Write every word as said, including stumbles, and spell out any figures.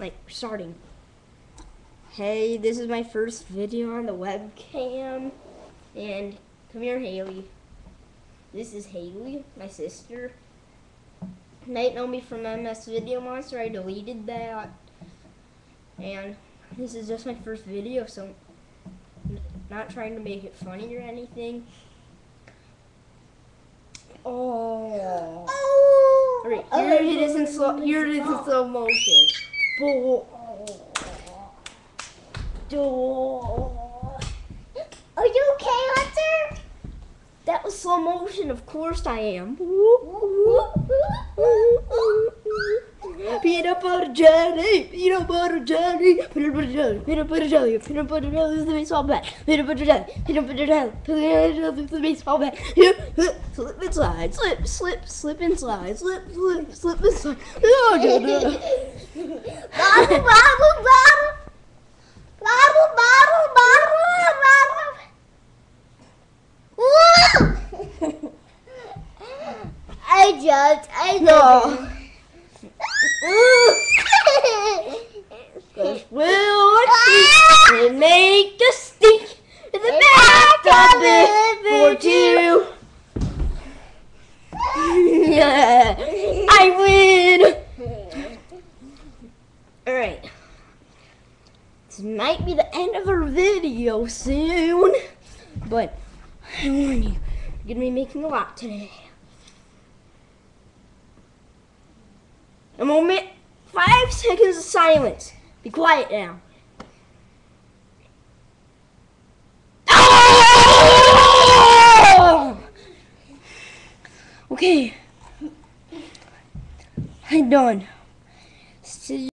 like starting. Hey, this is my first video on the webcam, and come here, Haley. This is Haley, my sister. You might know me from M S Video Monster. I deleted that, and this is just my first video, so I'm not trying to make it funny or anything. Oh. Oh. Alright, here it is in slow. Here it is in slow motion. Oh. Are you okay, Hunter? That was slow motion. Of course I am. Peanut butter jelly, peanut butter jelly, peanut butter jelly, peanut butter jelly, peanut butter jelly is the baseball bat. Peanut butter jelly, peanut butter jelly, peanut butter jelly is the baseball bat. Slip and slide, slip, slip, slip and slide, slip, slip, slip and slide. Bottle, bottle, bottle. Bottle, bottle, bottle, bottle. Woo! I jumped. I No. jumped. We'll and make the stink in the back of it for two. Yeah, I win. All right. This might be the end of our video soon, but I warn you, you're gonna be making a lot today. A moment, five seconds of silence. Be quiet now. Oh! Okay, I'm done. See